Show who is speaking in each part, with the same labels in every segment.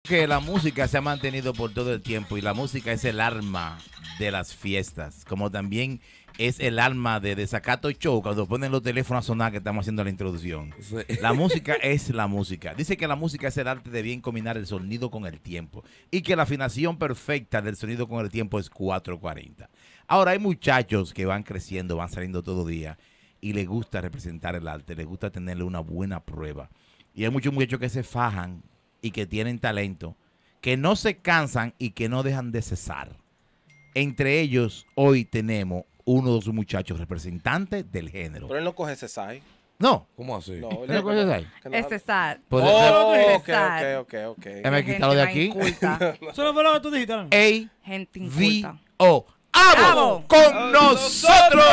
Speaker 1: Que la música se ha mantenido por todo el tiempo y la música es el alma de las fiestas, como también es el alma de Desacato Show cuando ponen los teléfonos a sonar que estamos haciendo la introducción.
Speaker 2: Sí.
Speaker 1: La música es la música. Dice que la música es el arte de bien combinar el sonido con el tiempo y que la afinación perfecta del sonido con el tiempo es 440. Ahora hay muchachos que van creciendo, van saliendo todo día y les gusta representar el arte, les gusta tenerle una buena prueba. Y hay muchos muchachos que se fajan y que tienen talento, que no se cansan y que no dejan de cesar. Entre ellos, hoy tenemos uno de sus muchachos representantes del género.
Speaker 3: Pero él no coge ese SAI.
Speaker 1: No.
Speaker 2: ¿Cómo así?
Speaker 3: No,
Speaker 1: ¿No coges ahí?
Speaker 4: Es César.
Speaker 1: Pues,
Speaker 3: ok.
Speaker 1: déjame quitarlo de aquí.
Speaker 5: Eso no fue lo que tú dijiste, ¿no?
Speaker 4: Gente inculta.
Speaker 1: A-V-O. ¡Avo!
Speaker 4: ¡Avo!
Speaker 1: ¡Con nosotros!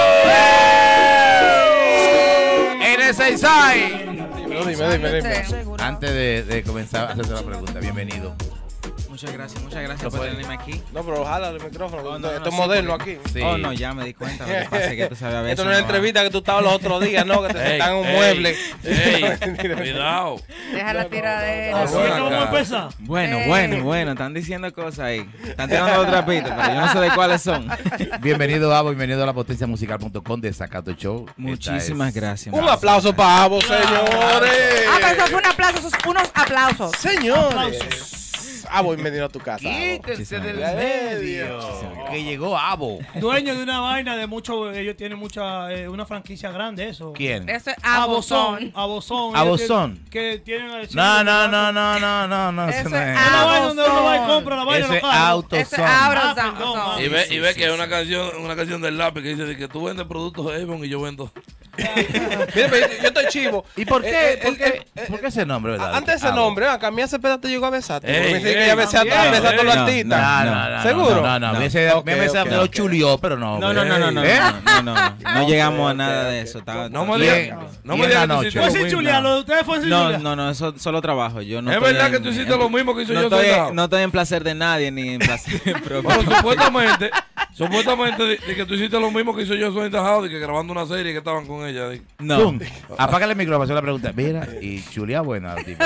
Speaker 1: En ese SAI.
Speaker 3: Dime.
Speaker 1: Antes de comenzar a hacerte la pregunta, bienvenido.
Speaker 6: Muchas gracias por tenerme aquí.
Speaker 3: No, pero ojalá el micrófono.
Speaker 6: Oh, no,
Speaker 3: Esto es
Speaker 6: sí,
Speaker 3: moderno
Speaker 6: porque-
Speaker 3: aquí.
Speaker 1: Sí.
Speaker 6: Oh, no, ya me di cuenta. Lo que pasa es que tú sabes a veces.
Speaker 3: Esto no es la entrevista que tú estabas los otros días, ¿no? Que te sentan en un mueble.
Speaker 2: Cuidado.
Speaker 4: Deja la tiradera.
Speaker 5: Así
Speaker 2: Bueno,
Speaker 5: es que vamos a
Speaker 2: acá.
Speaker 5: empezar.
Speaker 6: Bueno, están diciendo cosas ahí. Están tirando los trapitos, pero yo no sé de cuáles son.
Speaker 1: Bienvenido, Avo, bienvenido a la potenciamusical.com de Desacato Show.
Speaker 6: Muchísimas
Speaker 1: Esta es-
Speaker 6: gracias.
Speaker 3: Un aplauso para Avo, señores.
Speaker 4: Ah, pero eso fue un aplauso, esos unos aplausos.
Speaker 3: Señores. Avo, bienvenido a tu casa. Avo.
Speaker 1: Quítense del
Speaker 3: gracias.
Speaker 1: medio. Que llegó Avo.
Speaker 5: Dueño de una vaina de mucho, ellos tienen mucha, una franquicia grande, eso.
Speaker 1: ¿Quién?
Speaker 4: Eso es Abozón.
Speaker 5: Abozón.
Speaker 1: Abozón.
Speaker 5: Que tienen.
Speaker 1: No.
Speaker 4: Eso
Speaker 1: no
Speaker 4: es
Speaker 5: Es la vaina donde uno va y compra la vaina
Speaker 1: Eso es
Speaker 5: local.
Speaker 4: Eso es
Speaker 1: AutoZone.
Speaker 4: Abozón.
Speaker 5: perdón,
Speaker 2: Y ve que es una canción del lápiz que dice de que tú vendes productos Avon y yo vendo.
Speaker 3: Mira, pero yo estoy chivo.
Speaker 1: ¿Y por qué?
Speaker 3: Eh,
Speaker 1: ¿Por qué ese nombre, verdad?
Speaker 3: Antes ese
Speaker 1: Avo.
Speaker 3: nombre, a Camila Cepeda te llegó a besar.
Speaker 2: Ey,
Speaker 3: Me dice que
Speaker 2: ey,
Speaker 3: ella besé a
Speaker 5: también.
Speaker 3: todos los
Speaker 6: No,
Speaker 3: artistas.
Speaker 1: No.
Speaker 3: ¿Seguro?
Speaker 1: No.
Speaker 6: No.
Speaker 1: Me lo chulió, pero no.
Speaker 6: No,
Speaker 1: ¿Eh?
Speaker 6: llegamos a nada de eso.
Speaker 2: No me
Speaker 1: ¿Quién?
Speaker 2: digas no
Speaker 1: ¿Quién
Speaker 2: me digas
Speaker 1: la
Speaker 2: que tú
Speaker 1: noche?
Speaker 2: hiciste
Speaker 5: Fue
Speaker 2: lo
Speaker 5: sin
Speaker 2: mismo.
Speaker 5: chulear, lo de ustedes fue sin chulear.
Speaker 6: No, eso solo trabajo. Yo no
Speaker 2: Es
Speaker 6: estoy
Speaker 2: verdad que
Speaker 6: en-
Speaker 2: tú hiciste lo mismo que hizo
Speaker 6: no
Speaker 2: yo
Speaker 6: estoy,
Speaker 2: sentado.
Speaker 6: no estoy en placer de nadie ni en placer propio.
Speaker 2: Bueno, supuestamente de que tú hiciste lo mismo que hizo yo sentado, de que grabando una serie que estaban con ella. de-
Speaker 6: No.
Speaker 1: Zoom. Apágale el micrófono, hacer la pregunta. Mira, y chulea buena. Tipo.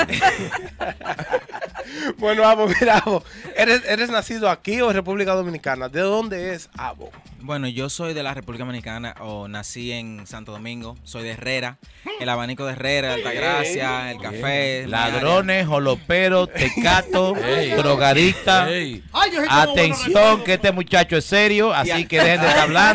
Speaker 3: Bueno, Avo, mira, Avo. ¿Eres nacido aquí o en República Dominicana? ¿De dónde es Avo?
Speaker 6: Bueno, yo soy de la República Dominicana o nací en Santo Domingo. Soy de Herrera, el abanico de Herrera, Altagracia, el café.
Speaker 1: Ladrones, joloperos, tecato, drogadictas.
Speaker 2: Ey,
Speaker 5: Ay, yo sí tengo buenos
Speaker 1: Atención,
Speaker 5: recuerdos.
Speaker 1: que este muchacho es serio, así que dejen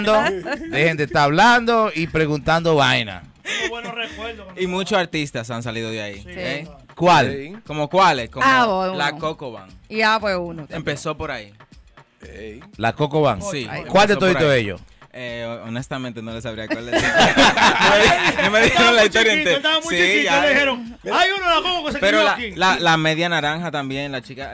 Speaker 1: de estar hablando y preguntando vaina.
Speaker 5: Tengo buenos recuerdos.
Speaker 6: Y muchos artistas han salido de ahí. ¿eh?
Speaker 1: ¿Cuál?
Speaker 3: Ey,
Speaker 6: ¿Como cuáles? Como
Speaker 4: Bueno.
Speaker 6: la Coco Band.
Speaker 4: Y Avo es uno.
Speaker 6: Empezó por ahí.
Speaker 3: ey.
Speaker 1: La Coco Van.
Speaker 6: Sí.
Speaker 1: ¿Cuál de
Speaker 6: empezó por
Speaker 1: todos
Speaker 6: ahí.
Speaker 1: ellos?
Speaker 6: Honestamente no les sabría cuál es. No me dijeron la historia entera.
Speaker 5: Estaba muy
Speaker 6: Sí,
Speaker 5: chiquito,
Speaker 6: ya.
Speaker 5: le dijeron, hay uno de la Coco que se
Speaker 6: Pero
Speaker 5: crió
Speaker 6: la,
Speaker 5: aquí.
Speaker 6: la media naranja también, la chica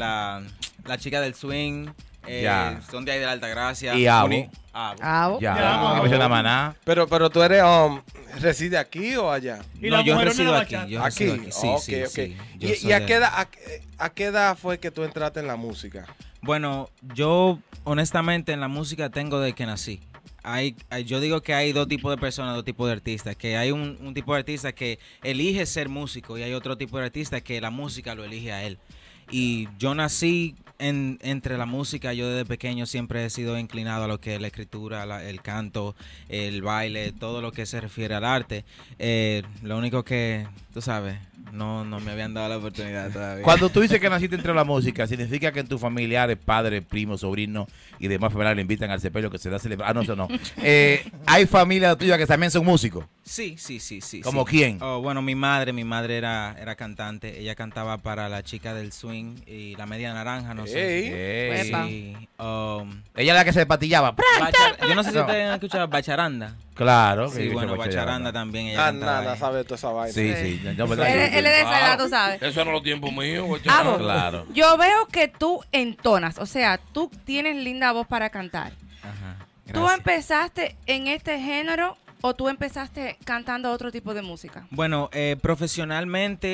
Speaker 6: del swing,
Speaker 1: Ya.
Speaker 6: son de ahí de la Altagracia.
Speaker 1: Y Avo.
Speaker 6: Avo.
Speaker 4: Avo.
Speaker 1: Ya,
Speaker 5: Ya,
Speaker 1: no menciona Maná.
Speaker 3: Pero tú eres, ¿reside aquí o allá?
Speaker 5: Y
Speaker 6: No,
Speaker 5: la
Speaker 6: yo
Speaker 5: mujerona
Speaker 6: resido
Speaker 5: de
Speaker 6: aquí.
Speaker 5: bachata.
Speaker 6: Yo
Speaker 3: Aquí.
Speaker 6: resido aquí. Sí,
Speaker 3: Ok,
Speaker 6: sí,
Speaker 3: ok.
Speaker 6: sí. Yo
Speaker 3: ¿Y
Speaker 6: soy
Speaker 3: a
Speaker 6: de-
Speaker 3: qué edad, a qué edad fue que tú entraste en la música?
Speaker 6: Bueno, yo honestamente en la música tengo desde que nací. Yo digo que hay dos tipos de personas, dos tipos de artistas. Que hay un tipo de artista que elige ser músico y hay otro tipo de artista que la música lo elige a él. Y yo nací entre la música. Yo desde pequeño siempre he sido inclinado a lo que es la escritura, el canto, el baile, todo lo que se refiere al arte. Lo único que, tú sabes, no me habían dado la oportunidad todavía.
Speaker 1: Cuando tú dices que naciste entre la música, ¿significa que en tus familiares, padres, primos, sobrinos y demás familiares le invitan al sepelio que se da celebrar? Ah, no, eso no. ¿Hay familias tuyas que también son músicos?
Speaker 6: Sí.
Speaker 1: ¿Como
Speaker 6: sí.
Speaker 1: quién?
Speaker 6: Oh, bueno, mi madre era cantante. Ella cantaba para la chica del swing y la media naranja, no sé.
Speaker 1: Ey.
Speaker 4: Epa.
Speaker 6: Sí.
Speaker 1: Ella es la que se patillaba.
Speaker 6: Yo no sé si
Speaker 1: No.
Speaker 6: ustedes han escuchado Bacharanda.
Speaker 1: Claro.
Speaker 6: Sí, bueno, Bacharanda también. Ella cantaba
Speaker 3: Nada,
Speaker 6: ahí.
Speaker 3: sabe toda esa vaina.
Speaker 1: Sí. No, ¿verdad?
Speaker 4: Él es de esa edad, tú sabes.
Speaker 2: Eso eran los tiempos míos, güey.
Speaker 4: Avo,
Speaker 1: Claro.
Speaker 4: yo veo que tú entonas, o sea, tú tienes linda voz para cantar.
Speaker 6: Ajá.
Speaker 4: ¿Tú
Speaker 6: Gracias.
Speaker 4: empezaste en este género o tú empezaste cantando otro tipo de música?
Speaker 6: Bueno, profesionalmente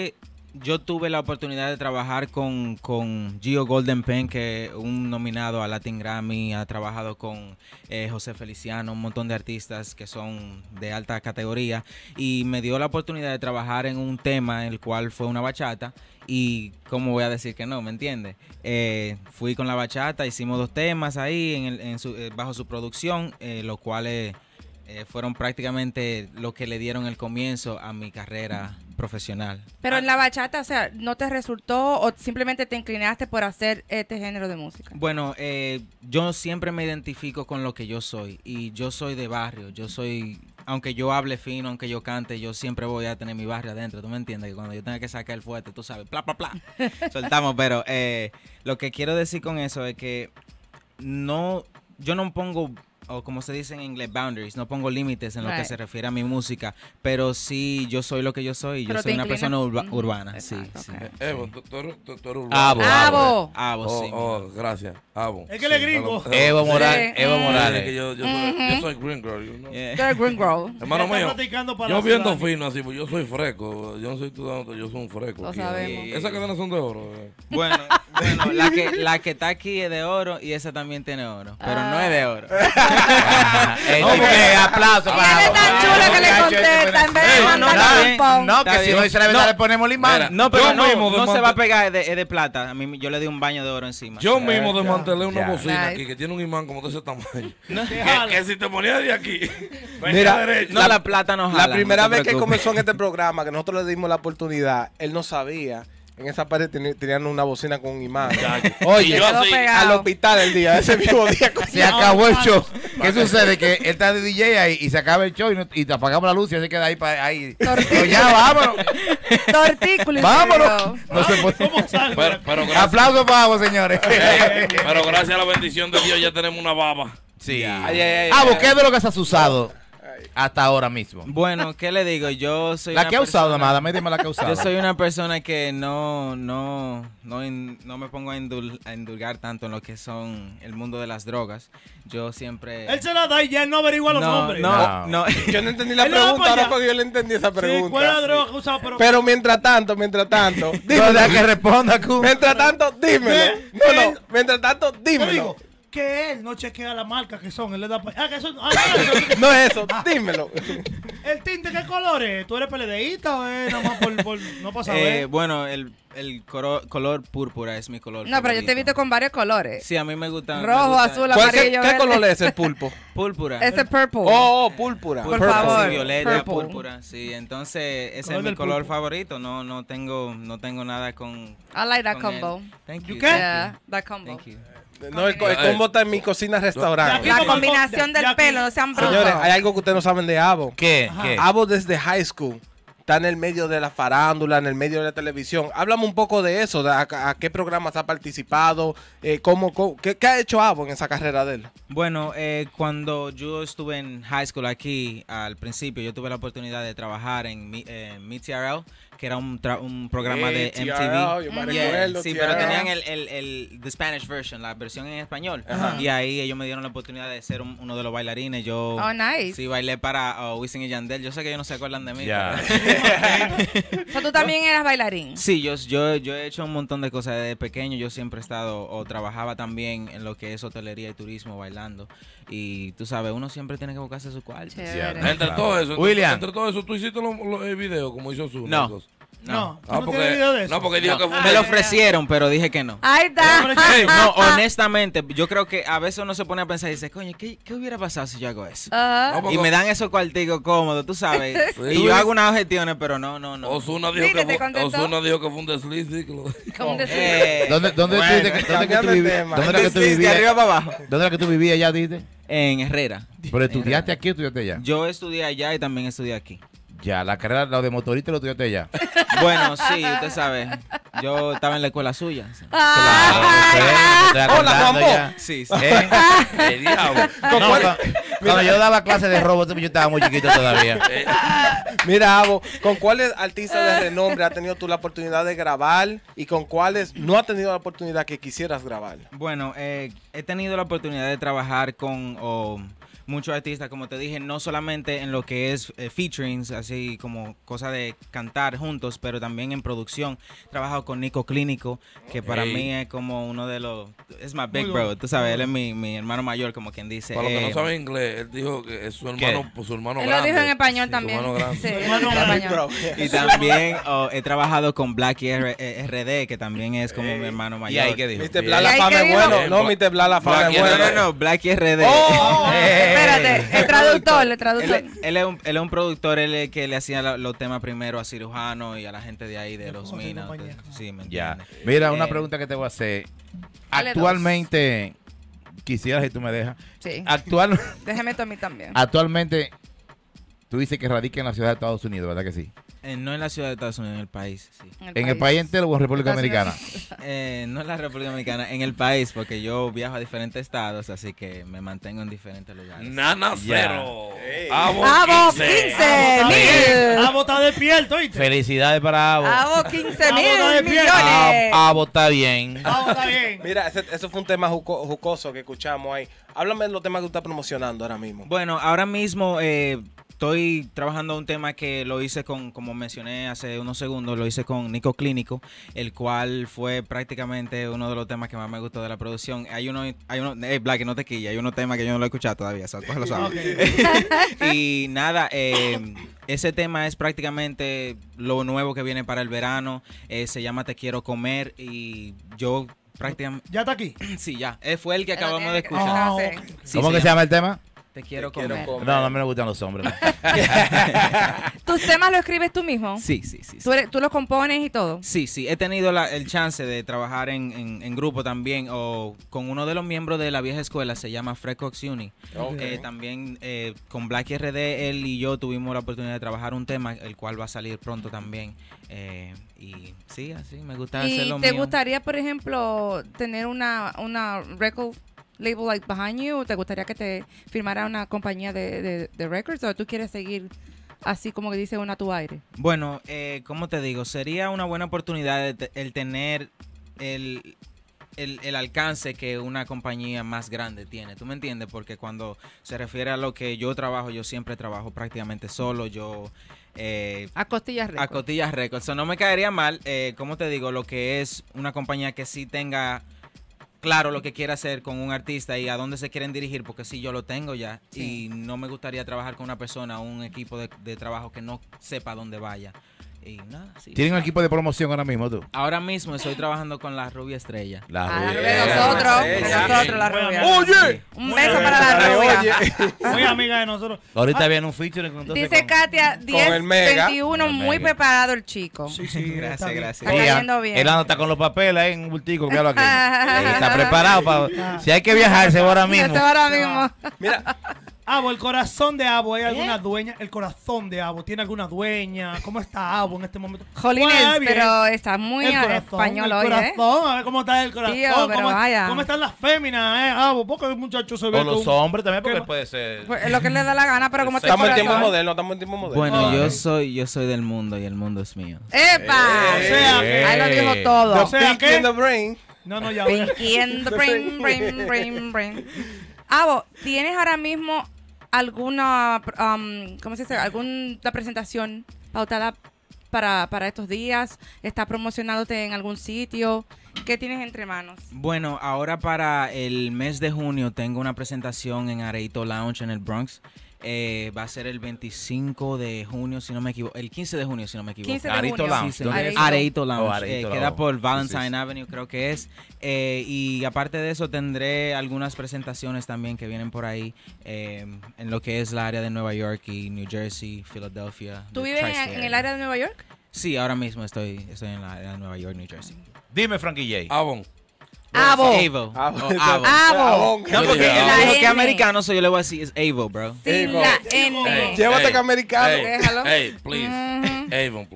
Speaker 6: yo tuve la oportunidad de trabajar con Gio Golden Pen, que es un nominado a Latin Grammy, ha trabajado con José Feliciano, un montón de artistas que son de alta categoría, y me dio la oportunidad de trabajar en un tema, el cual fue una bachata, y cómo voy a decir que no, ¿me entiendes? Fui con la bachata, hicimos 2 temas ahí bajo su producción, los cuales fueron prácticamente lo que le dieron el comienzo a mi carrera profesional.
Speaker 4: Pero en la bachata, o sea, ¿no te resultó o simplemente te inclinaste por hacer este género de música?
Speaker 6: Bueno, yo siempre me identifico con lo que yo soy, y yo soy de barrio, aunque yo hable fino, aunque yo cante, yo siempre voy a tener mi barrio adentro, ¿tú me entiendes? Que cuando yo tenga que sacar el fuerte, tú sabes, pla, pla, pla, soltamos, pero lo que quiero decir con eso es que yo no pongo, o como se dice en inglés, boundaries, no pongo límites en lo que se refiere a mi música, pero sí, yo soy lo que yo soy,
Speaker 4: pero
Speaker 6: yo soy una persona urbana, sí,
Speaker 4: Exacto,
Speaker 6: sí.
Speaker 4: okay.
Speaker 2: Evo, tú eres urbano.
Speaker 4: Abo.
Speaker 6: Sí.
Speaker 2: Gracias. Abo.
Speaker 5: Es que él es gringo.
Speaker 1: Evo
Speaker 4: Morales.
Speaker 1: Evo
Speaker 2: Que
Speaker 1: Morales.
Speaker 2: yo soy green girl, you know.
Speaker 6: Yeah.
Speaker 4: Tú eres Green Girl.
Speaker 2: Hermano
Speaker 5: Está
Speaker 2: mío,
Speaker 5: practicando para
Speaker 2: yo
Speaker 5: la
Speaker 2: viendo
Speaker 5: ciudad.
Speaker 2: fino así, pues yo soy fresco. Yo no soy estudiante, yo soy un fresco.
Speaker 4: Lo
Speaker 2: aquí.
Speaker 4: sabemos.
Speaker 2: Esas cadenas son de oro.
Speaker 6: Bueno, la que está aquí es de oro y esa también tiene oro, pero no es de oro.
Speaker 1: Aplauso
Speaker 4: Y él es tan chulo que le contesta en vez de
Speaker 6: no,
Speaker 4: mandarle
Speaker 6: está
Speaker 4: un pon.
Speaker 1: No, que si no dice la verdad le ponemos limón.
Speaker 2: Mira,
Speaker 6: No, pero
Speaker 2: yo
Speaker 6: no,
Speaker 2: mismo
Speaker 6: no se
Speaker 2: desmantel-
Speaker 6: va a pegar, es de plata. A mí yo le di un baño de oro encima.
Speaker 2: Yo mismo desmantelé una
Speaker 1: Ya.
Speaker 2: bocina
Speaker 4: Nice.
Speaker 2: aquí que tiene un imán como de ese tamaño.
Speaker 5: Déjalo.
Speaker 2: que si te ponías de aquí,
Speaker 3: Mira,
Speaker 2: derecho.
Speaker 6: No, la plata no jala.
Speaker 3: La primera
Speaker 6: no te
Speaker 3: vez que
Speaker 6: preocupes.
Speaker 3: comenzó en este programa, que nosotros le dimos la oportunidad, él no sabía. En esa pared tenían una bocina con un imán.
Speaker 2: Y
Speaker 3: Oye,
Speaker 2: yo
Speaker 4: quedó
Speaker 2: así,
Speaker 4: pegado.
Speaker 3: al hospital el día, ese mismo día.
Speaker 1: Se acabó el show. ¿Qué sucede? Que él está de DJ ahí y se acaba el show y te apagamos la luz y él se queda ahí. ahí.
Speaker 4: Tortículo.
Speaker 1: Ya, vámonos.
Speaker 4: Tortículo.
Speaker 1: Vámonos. No se puede.
Speaker 5: ¿Cómo salgo?
Speaker 2: pero gracias,
Speaker 1: Aplausos para vos, señores.
Speaker 2: pero gracias a la bendición de Dios ya tenemos una baba.
Speaker 1: Sí.
Speaker 3: Ay.
Speaker 1: ¿Qué es de lo que has usado hasta ahora mismo?
Speaker 6: Bueno, ¿qué le digo? Yo soy
Speaker 1: La
Speaker 6: una
Speaker 1: que ha usado,
Speaker 6: persona-
Speaker 1: nada más, dime la que ha usado.
Speaker 6: Yo soy una persona que no me pongo a indulgar tanto en lo que son el mundo de las drogas. Yo siempre...
Speaker 5: Él se la da y ya él no averigua a los hombres.
Speaker 6: no.
Speaker 3: Yo no entendí la
Speaker 5: Él no va
Speaker 3: pregunta,
Speaker 5: para
Speaker 3: ahora
Speaker 5: allá.
Speaker 3: porque yo le entendí esa
Speaker 5: Sí, ¿cuál es la
Speaker 3: pregunta.
Speaker 5: droga que usaba?
Speaker 3: Pero mientras tanto,
Speaker 1: No,
Speaker 3: dímelo.
Speaker 1: deja que responda, Kun.
Speaker 3: Mientras tanto, dímelo. No, mientras tanto,
Speaker 5: Yo
Speaker 3: dímelo.
Speaker 5: digo que él no chequea la marca que son. Él le da que son.
Speaker 3: No es eso, dímelo.
Speaker 5: ¿El tinte qué color es? ¿Tú eres peledeísta o es nada más por no pasa ver?
Speaker 6: Bueno, el color púrpura es mi color
Speaker 4: No, pero yo te he
Speaker 6: favorito.
Speaker 4: visto con varios colores.
Speaker 6: Sí, a mí me gusta.
Speaker 4: Rojo,
Speaker 6: me gusta-
Speaker 4: azul,
Speaker 3: ¿Cuál,
Speaker 4: amarillo,
Speaker 3: ¿Qué
Speaker 4: verde.
Speaker 3: color es el pulpo?
Speaker 6: Púrpura.
Speaker 4: Ese purple.
Speaker 3: Oh, púrpura.
Speaker 4: Por
Speaker 6: Púrpura,
Speaker 4: favor,
Speaker 6: sí, violeta,
Speaker 4: purple.
Speaker 6: púrpura, sí. Entonces, ese
Speaker 5: Color
Speaker 6: es mi
Speaker 5: del
Speaker 6: color
Speaker 5: pulpo.
Speaker 6: favorito. No tengo nada con...
Speaker 4: I like that
Speaker 6: con él.
Speaker 4: combo.
Speaker 6: Thank
Speaker 5: You
Speaker 6: you.
Speaker 5: can?
Speaker 4: Yeah, that combo.
Speaker 6: Thank you.
Speaker 3: No, el combo está en mi cocina restaurante.
Speaker 5: Ya
Speaker 4: La
Speaker 5: aquí-
Speaker 4: combinación del
Speaker 5: Ya aquí-
Speaker 4: pelo, no sean brutos.
Speaker 3: Señores, hay algo que ustedes no saben de Abo.
Speaker 1: ¿Qué?
Speaker 5: Ajá.
Speaker 1: ¿Qué?
Speaker 3: Abo desde high school está en el medio de la farándula, en el medio de la televisión. Háblame un poco de eso, de a qué programas ha participado, qué ha hecho Abo en esa carrera de él.
Speaker 6: Bueno, cuando yo estuve en high school aquí, al principio, yo tuve la oportunidad de trabajar en Meet TRL, que era un programa de
Speaker 3: TRL,
Speaker 6: MTV.
Speaker 3: yo me
Speaker 6: Yeah,
Speaker 3: recuerdo,
Speaker 6: sí,
Speaker 3: TRL.
Speaker 6: pero tenían the Spanish version, la versión en español. Y ahí ellos me dieron la oportunidad de ser uno de los bailarines. Yo
Speaker 4: Oh, nice.
Speaker 6: sí bailé para Wisin y Yandel. Yo sé que ellos no se acuerdan de mí.
Speaker 1: Ya.
Speaker 6: pero-
Speaker 4: O sea, tú también eras bailarín.
Speaker 6: Sí, yo he hecho un montón de cosas desde pequeño. Yo siempre he estado o trabajaba también en lo que es hotelería y turismo bailando. Y tú sabes, uno siempre tiene que buscarse su cuarto.
Speaker 4: Chévere.
Speaker 2: Entre todo eso,
Speaker 1: William.
Speaker 2: entre todo eso, tú hiciste el video como hizo su.
Speaker 6: No.
Speaker 5: No, ¿tú
Speaker 2: Ah,
Speaker 5: no tienes video de eso?
Speaker 2: no, porque dijo que fue
Speaker 6: Me lo ofrecieron, pero dije que no.
Speaker 4: Ahí está.
Speaker 6: No, honestamente, yo creo que a veces uno se pone a pensar y dice, coño, ¿qué hubiera pasado si yo hago eso?
Speaker 4: Ajá.
Speaker 2: No, porque
Speaker 6: Y me dan esos cuarticos cómodos, tú sabes.
Speaker 2: Sí.
Speaker 6: Y yo hago unas gestiones, pero no.
Speaker 2: Ozuna dijo,
Speaker 4: Mire, te
Speaker 2: que fue,
Speaker 4: contestó.
Speaker 2: Ozuna dijo que fue un desliz. Sí, que lo-
Speaker 4: ¿Cómo decir?
Speaker 1: ¿Dónde
Speaker 3: Bueno,
Speaker 1: que tú
Speaker 3: cambiando de
Speaker 1: vivías?
Speaker 3: tema.
Speaker 1: ¿Dónde era que tú
Speaker 6: Sí, de arriba
Speaker 1: vivías?
Speaker 6: para abajo.
Speaker 1: ¿Dónde era que tú vivías ya, dijiste?
Speaker 6: En Herrera.
Speaker 1: ¿Pero estudiaste aquí o estudiaste allá?
Speaker 6: Yo estudié allá y también estudié aquí.
Speaker 1: Ya, la carrera, la de motorista lo estudiaste allá.
Speaker 6: Bueno, sí, usted sabe. Yo estaba en la escuela suya. Sí.
Speaker 1: Claro,
Speaker 3: Hola, Juanbo.
Speaker 1: ya.
Speaker 6: Sí, sí.
Speaker 1: ¿Eh?
Speaker 2: El diablo.
Speaker 3: ¿Con,
Speaker 1: No,
Speaker 3: cuál-
Speaker 1: no. Cuando yo daba clase de robo, yo estaba muy chiquito todavía.
Speaker 3: Mira, Abo, ¿con cuáles artistas de renombre has tenido tú la oportunidad de grabar y con cuáles no has tenido la oportunidad que quisieras grabar?
Speaker 6: Bueno, he tenido la oportunidad de trabajar con muchos artistas, como te dije, no solamente en lo que es featurings, así como cosa de cantar juntos, pero también en producción. He trabajado con Nico Clínico, que para mí es como uno de los... Es my big bro, tú sabes, él es mi hermano mayor, como quien dice.
Speaker 2: Para los que no saben inglés, él dijo que es su hermano, pues, su hermano
Speaker 4: Él
Speaker 2: grande.
Speaker 4: lo dijo en español
Speaker 2: Sí,
Speaker 4: también.
Speaker 2: Su hermano grande.
Speaker 4: Sí, él lo dijo en español.
Speaker 6: Y también he trabajado con Blacky RD, que también es como mi hermano mayor.
Speaker 1: ¿Y ahí qué dijo?
Speaker 3: Mr.
Speaker 1: Sí.
Speaker 3: Bla la
Speaker 4: ¿Y ahí
Speaker 3: fama
Speaker 4: qué
Speaker 3: es
Speaker 4: dijo?
Speaker 3: bueno. No, Mr. Bla la fama es
Speaker 2: Blacky
Speaker 3: bueno.
Speaker 6: No, Blacky RD.
Speaker 4: Espérate, el traductor, el traductor.
Speaker 6: Él es un productor, él es el que le hacía los temas primero a Cirujano y a la gente de ahí, de los
Speaker 5: Jorge
Speaker 6: Minas.
Speaker 5: compañía.
Speaker 6: Sí, me
Speaker 1: Ya.
Speaker 6: entiendes.
Speaker 1: Mira, una pregunta que te voy a hacer.
Speaker 4: Dale
Speaker 1: Actualmente, quisiera si tú me dejas.
Speaker 4: Sí. Déjeme tú a mí también.
Speaker 1: Actualmente, tú dices que radica en la ciudad de Estados Unidos, ¿verdad que sí?
Speaker 6: No en la ciudad de Estados Unidos, en el país, sí.
Speaker 1: ¿En el país entero o en República
Speaker 4: Estados
Speaker 1: Americana?
Speaker 6: No en la República Dominicana, en el país, porque yo viajo a diferentes estados, así que me mantengo en diferentes lugares.
Speaker 2: Nana
Speaker 1: Ya.
Speaker 2: cero.
Speaker 5: ¡Abo,
Speaker 4: 15,000!
Speaker 5: Abo está despierto, ¿oíste?
Speaker 1: Felicidades para Abo.
Speaker 4: ¡Abo, 15
Speaker 5: Abo
Speaker 4: mil
Speaker 5: está despierto.
Speaker 4: millones!
Speaker 1: Abo está bien.
Speaker 5: Abo está bien.
Speaker 3: Mira, eso fue un tema jocoso que escuchamos ahí. Háblame de los temas que tú estás promocionando ahora mismo.
Speaker 6: Bueno, ahora mismo estoy trabajando un tema que lo hice como mencioné hace unos segundos, lo hice con Nico Clínico, el cual fue prácticamente uno de los temas que más me gustó de la producción. Hay uno, Black, no te quilla, hay unos temas que yo no lo he escuchado todavía, ¿sabes? Pues lo sabes. Y nada, ese tema es prácticamente lo nuevo que viene para el verano, se llama Te Quiero Comer y yo prácticamente...
Speaker 5: ¿Ya está aquí?
Speaker 6: Sí, ya, fue el que
Speaker 4: Pero
Speaker 6: acabamos
Speaker 4: tiene
Speaker 6: de
Speaker 4: que-
Speaker 6: escuchar.
Speaker 5: Ah,
Speaker 4: sí.
Speaker 5: ok.
Speaker 6: Sí,
Speaker 1: ¿Cómo que se llama el tema?
Speaker 6: Te quiero
Speaker 3: Te quiero
Speaker 6: comer.
Speaker 3: comer.
Speaker 1: No, no me gustan los hombres.
Speaker 4: ¿Tus temas los escribes tú mismo?
Speaker 6: Sí.
Speaker 4: ¿Tú los compones y todo?
Speaker 6: Sí, he tenido el chance de trabajar en grupo también o con uno de los miembros de la vieja escuela, se llama Fred Cox Uni.
Speaker 3: Ok.
Speaker 6: También con Black RD, él y yo tuvimos la oportunidad de trabajar un tema, el cual va a salir pronto también. Y sí, así me gusta hacer
Speaker 4: ¿Y
Speaker 6: lo
Speaker 4: te
Speaker 6: mío.
Speaker 4: gustaría, por ejemplo, tener una record label like behind you? ¿O te gustaría que te firmara una compañía de records? ¿O tú quieres seguir así como que dice uno a tu aire?
Speaker 6: Bueno, ¿cómo te digo? Sería una buena oportunidad el tener el alcance que una compañía más grande tiene. ¿Tú me entiendes? Porque cuando se refiere a lo que yo trabajo, yo siempre trabajo prácticamente solo. Yo...
Speaker 4: A costillas
Speaker 6: a
Speaker 4: records.
Speaker 6: Cotillas Records. So, no me caería mal, como te digo, lo que es una compañía que sí tenga claro lo que quiere hacer con un artista y a dónde se quieren dirigir, porque sí, yo lo tengo ya.
Speaker 4: Sí.
Speaker 6: Y no me gustaría trabajar con una persona o un equipo de trabajo que no sepa dónde vaya. Y nada, sí.
Speaker 1: ¿Tienen un equipo de promoción ahora mismo tú?
Speaker 6: Ahora mismo estoy trabajando con la Rubia Estrella.
Speaker 1: La
Speaker 4: Ah, la
Speaker 1: rubia.
Speaker 4: rubia de nosotros,
Speaker 3: Sí,
Speaker 4: de
Speaker 3: sí.
Speaker 4: nosotros, la
Speaker 5: Bueno,
Speaker 4: rubia.
Speaker 3: ¡Oye!
Speaker 4: Un beso para la rubia.
Speaker 5: Muy amiga de nosotros.
Speaker 1: Ahorita viene un feature con
Speaker 4: Dice Katia,
Speaker 3: el
Speaker 4: 10,
Speaker 3: Mega.
Speaker 4: 21,
Speaker 1: Con el
Speaker 4: muy
Speaker 1: Mega.
Speaker 4: preparado el chico.
Speaker 5: Sí, sí.
Speaker 6: Gracias,
Speaker 5: está bien.
Speaker 6: gracias.
Speaker 4: Está cayendo bien.
Speaker 1: Él anda con los papeles ahí en un bultico, míralo aquí. Está preparado para... Si hay que viajar, se va ahora mismo.
Speaker 4: Eso ahora mismo.
Speaker 3: Mira,
Speaker 5: Abo, el corazón de Abo, ¿hay alguna dueña? El corazón de Abo, ¿tiene alguna dueña? ¿Cómo está Abo en este momento?
Speaker 4: Jolines,
Speaker 5: Bueno, bien.
Speaker 4: pero está muy
Speaker 5: El corazón,
Speaker 4: español
Speaker 5: el
Speaker 4: hoy, ¿eh?
Speaker 5: corazón, a ver cómo está el corazón.
Speaker 4: Tío, pero vaya.
Speaker 5: ¿Cómo están las féminas, Abo? Porque el muchacho se ve
Speaker 1: O los
Speaker 5: como-
Speaker 1: hombres también, porque
Speaker 5: ¿Qué?
Speaker 1: puede ser...
Speaker 4: Pues, es lo que le da la gana, pero como está el
Speaker 3: estamos en tiempo
Speaker 4: corazón.
Speaker 3: moderno, estamos en tiempo moderno.
Speaker 6: Bueno,
Speaker 5: Ah.
Speaker 6: yo soy del mundo y el mundo es mío.
Speaker 4: ¡Epa!
Speaker 5: O sea que-
Speaker 4: Ahí lo dijo
Speaker 3: The
Speaker 4: todo.
Speaker 5: O sea,
Speaker 3: Pinky
Speaker 5: ¿qué?
Speaker 3: in the brain.
Speaker 5: No, ya.
Speaker 4: Pinky and the brain. Abo, ¿tienes ahora mismo alguna, ¿cómo se dice? ¿Alguna presentación pautada para estos días? ¿Estás promocionándote en algún sitio? ¿Qué tienes entre manos?
Speaker 6: Bueno, ahora para el mes de junio tengo una presentación en Areito Lounge en el Bronx. Va a ser el 25 de junio, si no me equivoco. El 15 de junio, si no me equivoco.
Speaker 4: 15 de
Speaker 1: Areito
Speaker 4: junio.
Speaker 1: Lounge.
Speaker 6: Sí, señor.
Speaker 1: ¿Dónde es?
Speaker 6: Areito Lounge.
Speaker 1: Oh, Areito
Speaker 6: Queda
Speaker 1: Lounge.
Speaker 6: por
Speaker 1: Sí,
Speaker 6: Valentine
Speaker 1: sí, sí.
Speaker 6: Avenue, creo que es. Y aparte de eso, tendré algunas presentaciones también que vienen por ahí en lo que es la área de Nueva York y New Jersey, Philadelphia.
Speaker 4: ¿Tú
Speaker 6: the
Speaker 4: vives
Speaker 6: tri-state
Speaker 4: en el área de Nueva York?
Speaker 6: Sí, ahora mismo estoy en la área de Nueva York, New Jersey.
Speaker 1: Dime, Frankie J.
Speaker 2: Avon.
Speaker 4: Avo.
Speaker 6: Avo.
Speaker 3: Avo.
Speaker 6: O Avo.
Speaker 4: Avo.
Speaker 6: No, porque
Speaker 4: La
Speaker 6: él dijo que
Speaker 4: N.
Speaker 6: americano, so yo le voy a decir es Avo, bro.
Speaker 4: Sin
Speaker 3: Avo.
Speaker 4: la N.
Speaker 3: Llévate
Speaker 2: Hey,
Speaker 3: que americano.
Speaker 2: Hey,
Speaker 4: Déjalo.
Speaker 2: hey, please.
Speaker 4: Ujú.
Speaker 2: Avon, please.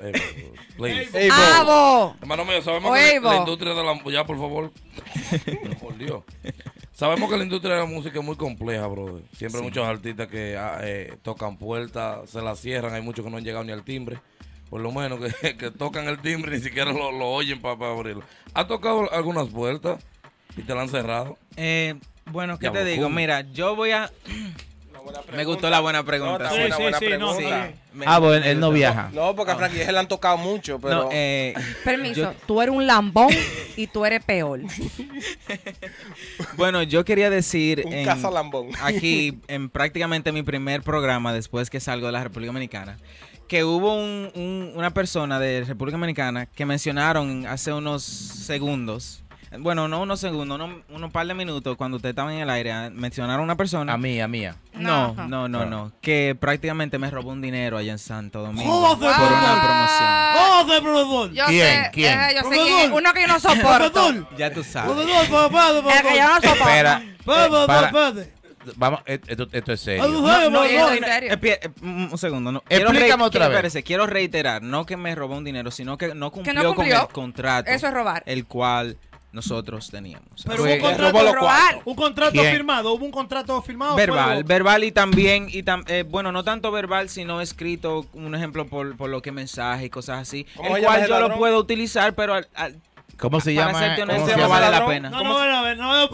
Speaker 2: please.
Speaker 3: Ey, bro.
Speaker 4: ¡Abo!
Speaker 2: Hermano mío, sabemos
Speaker 4: O
Speaker 2: que
Speaker 4: Evo.
Speaker 2: la industria de la... Ya, por favor. Por Dios. Sabemos que la industria de la música es muy compleja, brother. Siempre hay muchos artistas que tocan puertas, se las cierran. Hay muchos que no han llegado ni al timbre. Por lo menos que tocan el timbre y ni siquiera lo oyen para abrirlo. ¿Has tocado algunas puertas y te la han cerrado?
Speaker 6: Bueno, ¿qué
Speaker 2: Ya,
Speaker 6: te digo?
Speaker 2: ¿cómo?
Speaker 6: Mira, yo voy a... Me gustó la buena pregunta.
Speaker 3: No,
Speaker 5: Sí,
Speaker 3: está buena
Speaker 5: sí, sí, no,
Speaker 3: pregunta.
Speaker 5: sí.
Speaker 1: Bueno, él no viaja.
Speaker 3: No, porque a Frankie le han tocado mucho, pero...
Speaker 6: No,
Speaker 4: Permiso,
Speaker 6: Yo-
Speaker 4: tú eres un lambón y tú eres peor.
Speaker 6: bueno, yo quería decir
Speaker 3: un cazalambón.
Speaker 6: aquí en prácticamente mi primer programa después que salgo de la República Dominicana que hubo una persona de República Dominicana que mencionaron hace unos segundos, bueno, no unos segundos, unos par de minutos cuando ustedes estaban en el aire, mencionaron a una persona.
Speaker 1: A mía.
Speaker 6: No,
Speaker 4: No.
Speaker 6: no, que prácticamente me robó un dinero allá en Santo Domingo
Speaker 5: Joder,
Speaker 6: por una
Speaker 5: joder.
Speaker 6: promoción.
Speaker 5: ¡Joder, profesor!
Speaker 4: Yo
Speaker 1: ¿Quién?
Speaker 4: sé,
Speaker 1: ¿Quién?
Speaker 4: Yo sé
Speaker 5: Profesor.
Speaker 4: quién es. Uno que yo no soporto.
Speaker 5: Profesor,
Speaker 6: Ya tú sabes.
Speaker 5: profesor, papá,
Speaker 4: El que yo no soporto.
Speaker 1: Espera. para-
Speaker 5: espérate.
Speaker 1: Vamos, esto es serio.
Speaker 4: No,
Speaker 5: Ay,
Speaker 4: yo
Speaker 5: ay,
Speaker 4: en serio.
Speaker 6: Un segundo, no.
Speaker 1: Explícame otra vez.
Speaker 6: Espérese, quiero reiterar, no que me robó un dinero, sino que no cumplió, con
Speaker 4: cumplió.
Speaker 6: el contrato.
Speaker 4: Eso es robar.
Speaker 6: El cual nosotros teníamos.
Speaker 5: Pero
Speaker 1: Fue-
Speaker 5: hubo un
Speaker 3: robó los
Speaker 5: contrato,
Speaker 4: robar.
Speaker 5: un contrato
Speaker 1: ¿Quién?
Speaker 5: firmado, hubo un contrato firmado.
Speaker 6: Verbal,
Speaker 5: fue-
Speaker 6: verbal y también, bueno, no tanto verbal, sino escrito, un ejemplo por lo que mensaje y cosas así,
Speaker 3: ¿Cómo
Speaker 6: el
Speaker 3: se llama
Speaker 6: cual
Speaker 3: ese
Speaker 6: yo lo
Speaker 3: ladrón?
Speaker 6: puedo utilizar, pero
Speaker 1: ¿Cómo se
Speaker 6: para
Speaker 1: llama?
Speaker 6: serte
Speaker 1: ¿Cómo
Speaker 6: honesto
Speaker 1: se
Speaker 6: no
Speaker 1: llama?
Speaker 6: vale la
Speaker 3: ladrón?
Speaker 6: pena.
Speaker 5: No,
Speaker 6: ¿Cómo
Speaker 5: no,
Speaker 6: se-
Speaker 5: no,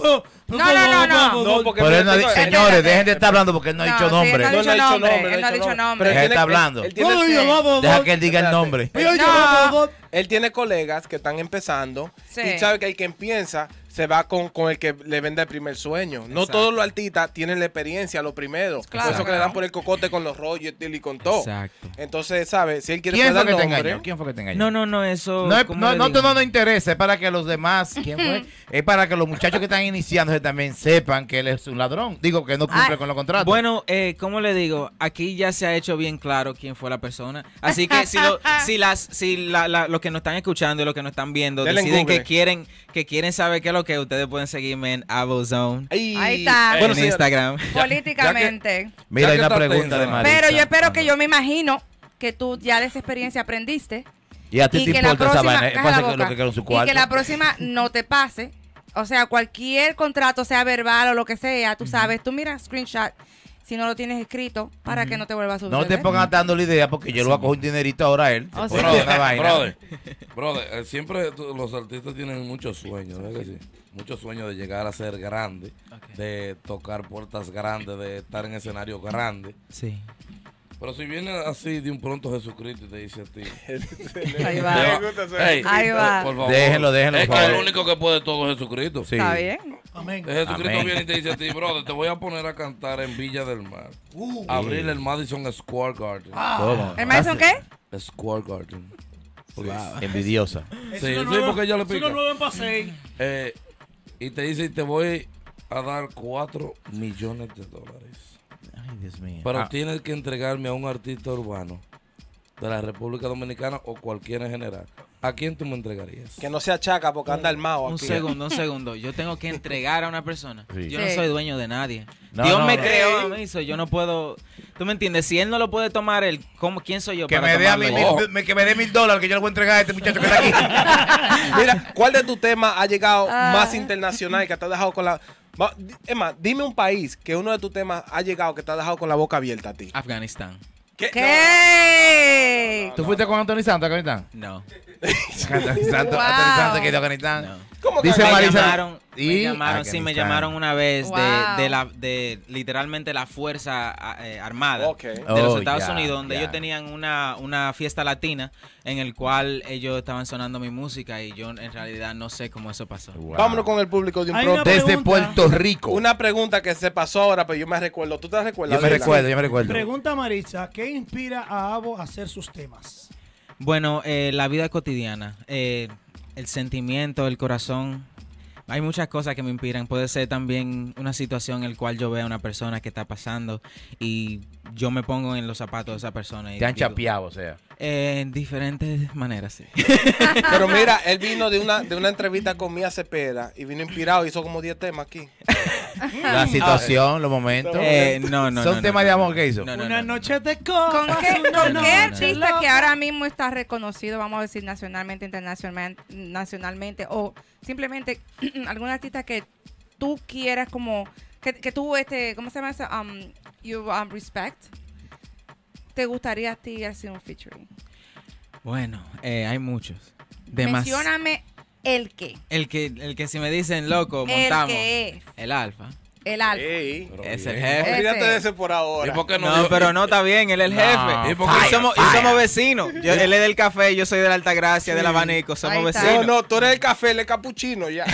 Speaker 3: No, porque
Speaker 1: Pero él no ha
Speaker 3: mira,
Speaker 1: dicho,
Speaker 3: él-
Speaker 1: señores, dejen de estar hablando porque él no ha
Speaker 4: No,
Speaker 1: dicho
Speaker 4: sí,
Speaker 1: nombre.
Speaker 4: él no ha
Speaker 3: No,
Speaker 4: dicho
Speaker 3: no ha dicho
Speaker 4: nombre.
Speaker 3: nombre,
Speaker 4: Él no ha dicho nombre.
Speaker 1: Deja de estar hablando.
Speaker 3: Él tiene,
Speaker 1: Deja que él diga el nombre.
Speaker 3: él tiene colegas que están empezando
Speaker 4: Sí.
Speaker 3: y sabe que el que empieza se va con el que le vende el primer sueño. No
Speaker 6: Exacto.
Speaker 3: todos los artistas tienen la experiencia, lo primero.
Speaker 4: Claro.
Speaker 3: Por eso que le dan por el cocote con los royalties y con todo.
Speaker 6: Exacto.
Speaker 3: Entonces, ¿sabe? Si él quiere
Speaker 1: ¿Quién fue
Speaker 3: poner
Speaker 1: que te
Speaker 3: nombre,
Speaker 1: engañó? ¿Quién fue que te engañó?
Speaker 6: No, eso...
Speaker 1: No,
Speaker 6: ¿cómo
Speaker 1: no,
Speaker 6: le
Speaker 1: no,
Speaker 6: digo?
Speaker 1: no interesa, es para que los demás, ¿quién fue? Es para que los muchachos que están iniciándose también sepan que él es un ladrón. Digo, que no cumple
Speaker 4: Ay.
Speaker 1: con los contratos.
Speaker 6: Bueno, ¿cómo le digo? Aquí ya se ha hecho bien claro quién fue la persona. Así que los que nos están escuchando y los que nos están viendo
Speaker 3: Denle en
Speaker 6: deciden
Speaker 3: Google.
Speaker 6: que quieren saber qué es lo que ustedes pueden seguirme en Abozone,
Speaker 4: Ahí está.
Speaker 6: en
Speaker 3: Bueno, señor,
Speaker 6: Instagram.
Speaker 4: Políticamente.
Speaker 1: Mira,
Speaker 2: ya
Speaker 1: hay
Speaker 2: que
Speaker 1: una
Speaker 2: está
Speaker 1: pregunta
Speaker 2: tensa,
Speaker 1: de Marisa.
Speaker 4: Pero yo espero que
Speaker 1: Ajá.
Speaker 4: yo me imagino que tú ya de esa experiencia aprendiste.
Speaker 1: Y a ti te
Speaker 4: que la
Speaker 1: importa esa
Speaker 4: próxima,
Speaker 1: vaina. Es
Speaker 4: cállate
Speaker 1: para
Speaker 4: la
Speaker 1: que lo
Speaker 4: boca.
Speaker 1: que quiera en su
Speaker 4: Y
Speaker 1: cuarto.
Speaker 4: que la próxima no te pase. O sea, cualquier contrato, sea verbal o lo que sea, tú sabes, tú mira screenshot si no lo tienes escrito para que no te vuelva a subir.
Speaker 1: No te pongas dando la idea porque yo le voy a coger un dinerito ahora a él.
Speaker 4: O
Speaker 1: Te
Speaker 4: sea-
Speaker 1: pone una vaina.
Speaker 2: Brother, siempre los artistas tienen muchos sueños, ¿verdad que sí? Muchos sueños de llegar a ser grande, de tocar puertas grandes, de estar en escenarios grandes.
Speaker 6: Sí.
Speaker 2: Pero si viene así de un pronto Jesucristo y te dice a ti,
Speaker 4: Ahí va.
Speaker 2: hey,
Speaker 4: Ahí va.
Speaker 2: por favor,
Speaker 1: Déjenlo,
Speaker 2: es
Speaker 1: por
Speaker 2: que
Speaker 1: favor.
Speaker 2: el único que puede todo es Jesucristo.
Speaker 1: Sí.
Speaker 4: Está bien.
Speaker 5: Amén.
Speaker 2: Jesucristo
Speaker 1: Amén.
Speaker 2: viene y te dice a ti, brother, te voy a poner a cantar en Villa del Mar. Abrir el Madison Square Garden.
Speaker 1: ¿Cómo?
Speaker 4: ¿El Madison qué?
Speaker 2: Square Garden.
Speaker 1: Envidiosa.
Speaker 2: Sí, porque ella le
Speaker 5: Es una
Speaker 2: pica.
Speaker 5: nueva en paseo.
Speaker 2: Y te dice, te voy a dar $4 millones.
Speaker 1: Ay, Dios mío.
Speaker 2: Pero
Speaker 1: Ah,
Speaker 2: tienes que entregarme a un artista urbano de la República Dominicana o cualquiera en general. ¿A quién tú me entregarías?
Speaker 3: que no sea chaca porque anda armado
Speaker 6: Un
Speaker 3: aquí.
Speaker 6: segundo. Yo tengo que entregar a una persona.
Speaker 1: Sí.
Speaker 6: Yo no
Speaker 4: Sí.
Speaker 6: soy dueño de nadie.
Speaker 1: No,
Speaker 6: Dios
Speaker 1: no,
Speaker 6: me
Speaker 1: no.
Speaker 6: creó a mí, yo no puedo... ¿Tú me entiendes? Si él no lo puede tomar, ¿quién soy yo
Speaker 1: que
Speaker 6: para
Speaker 1: me dé a
Speaker 6: tomarlo
Speaker 1: mí
Speaker 6: yo?
Speaker 1: que me dé $1,000 que yo le voy a entregar a este muchacho que está aquí.
Speaker 3: Mira, ¿cuál de tus temas ha llegado
Speaker 4: Ah.
Speaker 3: más internacional y que te ha dejado con la... Es más, dime un país que uno de tus temas ha llegado que te ha dejado con la boca abierta a ti.
Speaker 6: Afganistán.
Speaker 4: ¿Qué?
Speaker 1: ¿Tú fuiste con Anthony Santos a Afganistán?
Speaker 6: No.
Speaker 1: Anthony Santos,
Speaker 4: Wow.
Speaker 1: Anthony Santos que de Afganistán.
Speaker 6: No.
Speaker 3: ¿Cómo que
Speaker 1: Dice
Speaker 3: acá?
Speaker 6: Me
Speaker 1: Marisa-
Speaker 6: llamaron,
Speaker 1: ¿Y?
Speaker 6: me llamaron, sí, me
Speaker 1: Afganistán.
Speaker 6: llamaron una vez
Speaker 4: Wow.
Speaker 6: de literalmente la fuerza armada
Speaker 3: Ok.
Speaker 6: de los
Speaker 1: Oh,
Speaker 6: Estados
Speaker 1: ya,
Speaker 6: Unidos, donde
Speaker 1: ya.
Speaker 6: ellos tenían una fiesta latina en el cual ellos estaban sonando mi música y yo en realidad no sé cómo eso pasó.
Speaker 1: Wow.
Speaker 3: Vámonos con el público de un
Speaker 5: Hay
Speaker 3: pronto.
Speaker 5: una
Speaker 1: Desde
Speaker 5: pregunta.
Speaker 1: Puerto Rico.
Speaker 3: Una pregunta que se pasó ahora, pero yo me recuerdo. ¿Tú te recuerdas?
Speaker 1: Yo me
Speaker 3: Dila.
Speaker 1: recuerdo.
Speaker 5: Pregunta Maritza, ¿qué inspira a Abo a hacer sus temas?
Speaker 6: Bueno, la vida cotidiana, el sentimiento, el corazón. Hay muchas cosas que me inspiran. Puede ser también una situación en la cual yo veo a una persona que está pasando y yo me pongo en los zapatos de esa persona. Y
Speaker 1: Te han
Speaker 6: digo,
Speaker 1: chapeado, o sea.
Speaker 6: en diferentes maneras, sí.
Speaker 3: Pero mira, él vino de una entrevista con Mía Cepeda y vino inspirado. Hizo como 10 temas aquí.
Speaker 1: La situación, los momentos.
Speaker 6: No.
Speaker 1: Son temas de amor que hizo.
Speaker 5: Una noche de
Speaker 4: ¿Con
Speaker 5: copas,
Speaker 4: qué,
Speaker 5: una
Speaker 4: con qué
Speaker 5: noche
Speaker 4: artista
Speaker 5: loca?
Speaker 4: que ahora mismo está reconocido, vamos a decir, nacionalmente, nacionalmente, o simplemente algún artista que tú quieras como, que tú, ¿cómo se llama eso? Respect, ¿te gustaría a ti hacer un featuring?
Speaker 6: Bueno, hay muchos.
Speaker 4: Mencióname el que.
Speaker 6: El que si me dicen loco,
Speaker 4: El
Speaker 6: montamos.
Speaker 4: que es.
Speaker 6: El alfa.
Speaker 4: El alfa.
Speaker 3: Ey.
Speaker 2: Pero
Speaker 6: Es el
Speaker 2: bien.
Speaker 6: jefe.
Speaker 3: Olvídate
Speaker 4: Ese.
Speaker 3: de ese por ahora.
Speaker 2: ¿Y por qué no?
Speaker 6: No,
Speaker 2: digo-
Speaker 6: pero no está bien, él es el
Speaker 1: No,
Speaker 6: jefe.
Speaker 2: ¿y por qué?
Speaker 6: Y somos vecinos. Él es del café, yo soy de la Altagracia, del abanico, somos
Speaker 4: Ahí está.
Speaker 6: vecinos.
Speaker 3: No, tú eres el café, el capuchino ya.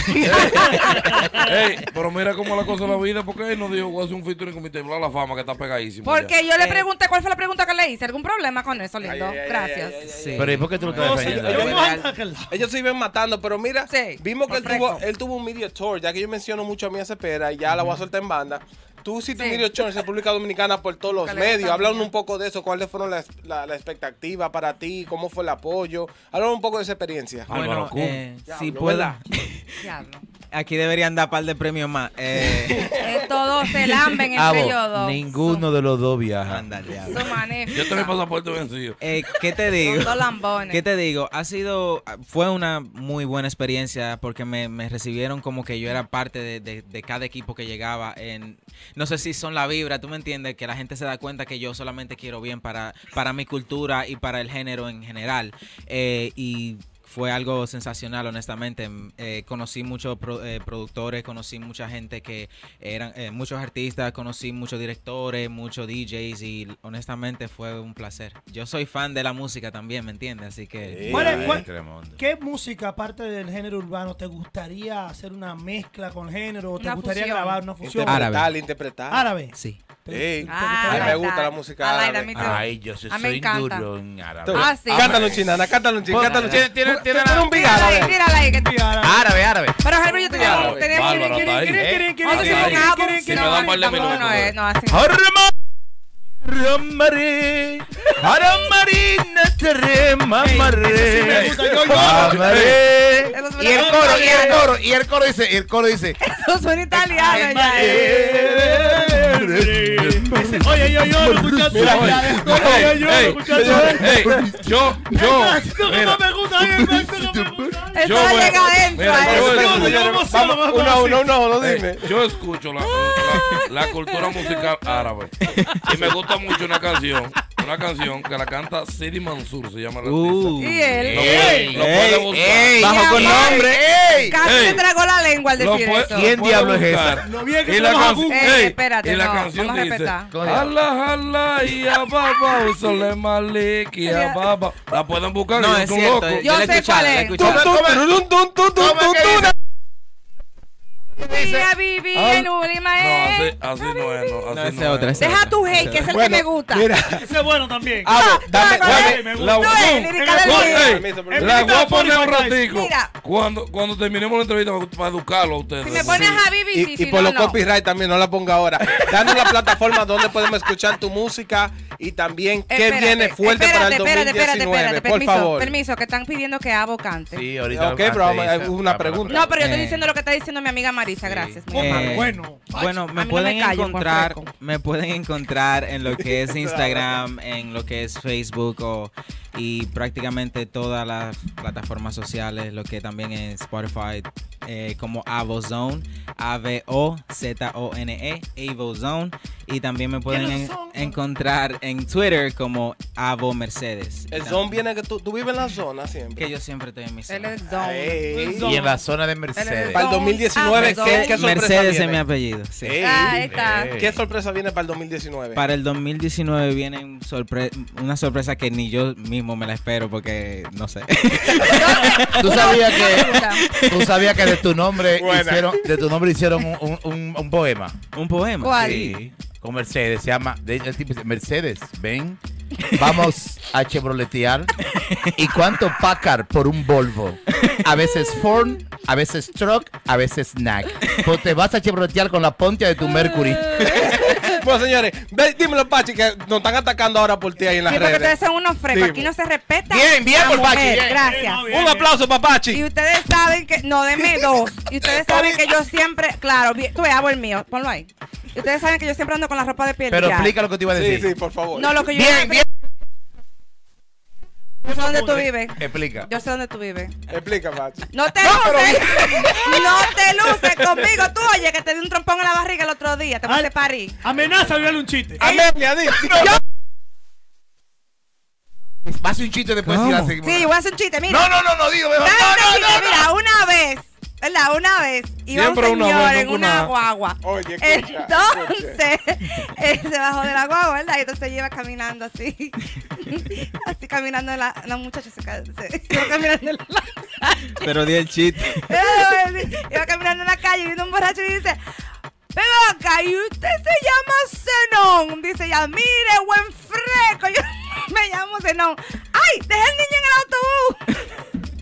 Speaker 2: Ey, pero mira cómo la cosa de la vida, porque él nos dijo, voy a hacer un featuring con mi Temblar la Fama, que está pegadísimo.
Speaker 4: Porque yo le pregunté, ¿cuál fue la pregunta que le hice? ¿Algún problema con eso, lindo?
Speaker 3: Ay, ay, ay,
Speaker 4: Gracias.
Speaker 3: ay, ay, ay,
Speaker 6: Sí.
Speaker 1: Pero ¿y por qué tú lo estás
Speaker 5: No,
Speaker 1: defendiendo?
Speaker 5: yo
Speaker 6: Yo-
Speaker 5: me ando a aquel lado.
Speaker 3: Ellos se iban matando, pero mira,
Speaker 4: Sí,
Speaker 3: vimos que
Speaker 4: correcto.
Speaker 3: él tuvo un media tour, ya que yo menciono mucho a Mía Cepeda y ya la voy a soltar en banda. Tú hiciste un
Speaker 4: Sí.
Speaker 3: media tour en República Dominicana por todos los
Speaker 4: Que le
Speaker 3: medios.
Speaker 4: gusta
Speaker 3: Háblanos
Speaker 4: mucho.
Speaker 3: un poco de eso, cuáles fueron las expectativas para ti, cómo fue el apoyo. Háblanos un poco de esa experiencia.
Speaker 2: Álvaro Kun.
Speaker 6: Si
Speaker 3: Diablo,
Speaker 6: puedo.
Speaker 3: ¿verdad?
Speaker 4: Diablo.
Speaker 6: Aquí deberían dar par de premios más.
Speaker 4: Todos se lamben entre
Speaker 1: Abo,
Speaker 4: ellos dos.
Speaker 1: ninguno de los dos viaja.
Speaker 6: Ándale,
Speaker 4: Son, son magníficos.
Speaker 2: Yo tengo mi pasaporte vencido.
Speaker 6: ¿Qué te digo?
Speaker 4: Son dos lambones.
Speaker 6: ¿Qué te digo? Fue una muy buena experiencia porque me recibieron como que yo era parte de cada equipo que llegaba. No sé si son la vibra, tú me entiendes, que la gente se da cuenta que yo solamente quiero bien para mi cultura y para el género en general. Y fue algo sensacional, honestamente. Conocí muchos productores, conocí mucha gente que eran muchos artistas, conocí muchos directores, muchos DJs y honestamente fue un placer. Yo soy fan de la música también, ¿me entiendes? Así que...
Speaker 5: ¿Qué música, aparte del género urbano, te gustaría hacer una mezcla con género? ¿O te
Speaker 4: Una
Speaker 5: gustaría
Speaker 4: fusión.
Speaker 5: grabar una fusión?
Speaker 6: Interpretar.
Speaker 5: Árabe.
Speaker 6: Sí.
Speaker 3: Ey,
Speaker 4: Ah,
Speaker 3: a mí me
Speaker 4: verdad.
Speaker 3: gusta la música
Speaker 4: I like that,
Speaker 3: árabe.
Speaker 4: me too.
Speaker 1: Ay, yo
Speaker 4: A mí me
Speaker 1: soy
Speaker 4: encanta.
Speaker 1: duro en árabe.
Speaker 4: Ah, sí.
Speaker 3: Cántalo, chinana, cántalo, chinana. cántalo, chinana.
Speaker 1: Tiene
Speaker 3: Tú eres un big
Speaker 4: Tírala ahí,
Speaker 3: árabe.
Speaker 4: tírala ahí.
Speaker 5: Sí, árabe.
Speaker 1: Árabe.
Speaker 4: Pero, Herbert, yo tenemos...
Speaker 2: Bárbaro, está ahí.
Speaker 4: Vamos a hacer un álbum.
Speaker 2: Si me da un par de minutos.
Speaker 4: No, no, así.
Speaker 1: Ramare, Aramarina Teremamare,
Speaker 5: Ese sí me gusta, yo lloro.
Speaker 1: Amare.
Speaker 4: Eso suena
Speaker 1: Y el
Speaker 4: como
Speaker 1: coro,
Speaker 4: italiano.
Speaker 1: y el coro dice,
Speaker 4: Eso suena italiano ya.
Speaker 5: Oye, yo lloro, muchachos.
Speaker 2: Mira,
Speaker 5: Oye, yo lloro, muchachos.
Speaker 2: yo,
Speaker 5: Esto que no me gusta, esto no me gusta.
Speaker 4: Eso
Speaker 2: Yo
Speaker 4: no
Speaker 2: voy a-
Speaker 4: llega adentro.
Speaker 2: mira,
Speaker 4: a
Speaker 2: yo
Speaker 4: eso.
Speaker 2: voy a-
Speaker 5: Yo me emociono,
Speaker 3: Vamos,
Speaker 5: vamos,
Speaker 3: uno, dime.
Speaker 2: yo escucho la cultura musical árabe y me gusta mucho una canción que la canta Sidi Mansour, se llama la artista.
Speaker 4: Y él.
Speaker 2: Lo puede buscar.
Speaker 6: Bajo con
Speaker 4: Ey.
Speaker 6: nombre.
Speaker 4: Casi
Speaker 2: Ey.
Speaker 4: me tragó la lengua al
Speaker 2: Lo
Speaker 4: decir
Speaker 2: puede-
Speaker 4: eso.
Speaker 2: lo
Speaker 1: ¿Quién
Speaker 2: puede
Speaker 1: diablo es
Speaker 2: buscar.
Speaker 1: esa?
Speaker 5: Lo bien que
Speaker 2: Y
Speaker 5: se
Speaker 2: la
Speaker 5: lo bajo.
Speaker 2: canción,
Speaker 4: Espérate,
Speaker 2: y la
Speaker 4: no,
Speaker 2: canción
Speaker 4: vamos a
Speaker 2: dice,
Speaker 4: respetar.
Speaker 2: Allah, y a baba, usale malik, y a baba. La pueden buscar,
Speaker 6: No,
Speaker 2: que
Speaker 6: es
Speaker 2: son
Speaker 6: cierto.
Speaker 2: locos.
Speaker 4: Yo
Speaker 6: la he
Speaker 4: sé
Speaker 6: escuchado,
Speaker 4: cuál
Speaker 6: la he
Speaker 4: es.
Speaker 6: escuchado.
Speaker 4: Y a Bibi en
Speaker 2: No,
Speaker 4: Ulimae.
Speaker 2: así no es, no,
Speaker 6: No,
Speaker 2: así
Speaker 6: ese
Speaker 2: no
Speaker 6: otra,
Speaker 2: es.
Speaker 6: ese
Speaker 4: Deja tu hate, que es el que me gusta.
Speaker 3: Mira,
Speaker 5: Ese es bueno también.
Speaker 3: dame,
Speaker 5: me
Speaker 2: La
Speaker 5: gusta.
Speaker 4: No es lírica del
Speaker 2: Ey,
Speaker 4: video.
Speaker 2: la voy a poner un ratico.
Speaker 4: Mira.
Speaker 2: Cuando terminemos la entrevista para educarlo a ustedes.
Speaker 4: Si me pones a Bibi, sí,
Speaker 3: y
Speaker 4: si
Speaker 3: por
Speaker 4: no,
Speaker 3: los
Speaker 4: no.
Speaker 3: copyright también, no la ponga ahora. Danos la plataforma donde podemos escuchar tu música y también qué
Speaker 4: Espérate,
Speaker 3: viene fuerte para el 2019. Por
Speaker 4: permiso,
Speaker 3: favor.
Speaker 4: permiso, que están pidiendo que Abo cante.
Speaker 1: Sí, ahorita.
Speaker 3: Ok, pero vamos, hay una pregunta.
Speaker 4: No, pero yo estoy
Speaker 6: Eh.
Speaker 4: diciendo lo que está diciendo mi amiga Marisa, gracias. Muy amable.
Speaker 5: Bueno.
Speaker 6: Bueno,
Speaker 4: A mí
Speaker 6: me
Speaker 4: no
Speaker 6: pueden
Speaker 4: me callo,
Speaker 6: encontrar,
Speaker 4: por fresco.
Speaker 6: me pueden encontrar en lo que es Instagram, en lo que es Facebook y prácticamente todas las plataformas sociales, lo que también es Spotify, como Avozone, AVOZONE, Avozone, y también me pueden encontrar en Twitter como Avo Mercedes.
Speaker 3: El zone viene que tú vives en la zona siempre.
Speaker 6: Que yo siempre estoy en mi
Speaker 4: Él
Speaker 6: zona.
Speaker 4: es Don.
Speaker 3: Ey.
Speaker 1: Y en la zona de Mercedes.
Speaker 3: Para el 2019, ¿qué sorpresa
Speaker 6: Mercedes es mi
Speaker 3: viene?
Speaker 6: apellido. Sí.
Speaker 3: Ey.
Speaker 4: Ahí está.
Speaker 3: ¿Qué sorpresa viene para el 2019?
Speaker 6: Para el 2019 viene una sorpresa que ni yo mismo me la espero porque no sé.
Speaker 1: ¿Tú sabías que de tu nombre
Speaker 3: Buena.
Speaker 1: hicieron un poema?
Speaker 6: Un poema.
Speaker 4: ¿Cuál?
Speaker 1: Sí, con Mercedes, se llama, el tipo dice, Mercedes, ven, vamos a chevroletear. ¿Y cuánto Packard por un Volvo? A veces Ford, a veces Truck, a veces Snack. Pues te vas a chevroletear con la Pontia de tu Mercury.
Speaker 3: Bueno, señores, dímelo, Pachi, que nos están atacando ahora por ti ahí en las
Speaker 4: Sí, porque
Speaker 3: redes.
Speaker 4: ustedes son unos frescos.
Speaker 3: Dime.
Speaker 4: Aquí no se respeta.
Speaker 1: Bien, bien
Speaker 4: la
Speaker 1: por Pachi,
Speaker 4: mujer.
Speaker 1: bien.
Speaker 4: Gracias.
Speaker 5: Bien,
Speaker 3: Un aplauso para Pachi.
Speaker 4: Y ustedes saben que, no, denme dos. Y ustedes saben que yo siempre, claro, tú ves, hago el mío, ponlo ahí. Y ustedes saben que yo siempre ando con la ropa de piel.
Speaker 1: Pero
Speaker 4: ya.
Speaker 1: explica lo que te iba a
Speaker 3: Sí,
Speaker 1: decir.
Speaker 3: sí, por favor.
Speaker 4: No, lo que yo
Speaker 1: Bien, bien.
Speaker 4: Yo sé dónde tú vives.
Speaker 1: Explica.
Speaker 4: Yo sé dónde tú vives.
Speaker 3: Explica, Pachi.
Speaker 4: No te luces. No te luces conmigo. Tú, oye, que te di un trompón en la barriga el otro día. Te puse París.
Speaker 5: Amenaza, viole un chiste.
Speaker 3: Amelia, di.
Speaker 1: Va a hacer un chiste después si la seguimos.
Speaker 4: Sí, voy a hacer un chiste. Mira.
Speaker 1: No, digo mejor.
Speaker 4: Dame un chiste. Mira, una vez. ¿Verdad? Una vez iba un
Speaker 2: Siempre una
Speaker 4: señor
Speaker 2: vez,
Speaker 4: en
Speaker 2: nunca
Speaker 4: una
Speaker 2: una.
Speaker 4: guagua.
Speaker 3: Oye, escucha,
Speaker 4: Entonces, él se bajó de la guagua, ¿verdad? Y entonces iba caminando así. Así caminando, la muchacha se iba caminando en la
Speaker 6: Pero di el chiste.
Speaker 4: iba caminando en la calle y viene un borracho y dice, ven acá, y usted se llama Zenón. Dice ya, mire, buen fresco. Yo me llamo Zenón. ¡Ay! Dejé el niño en el autobús.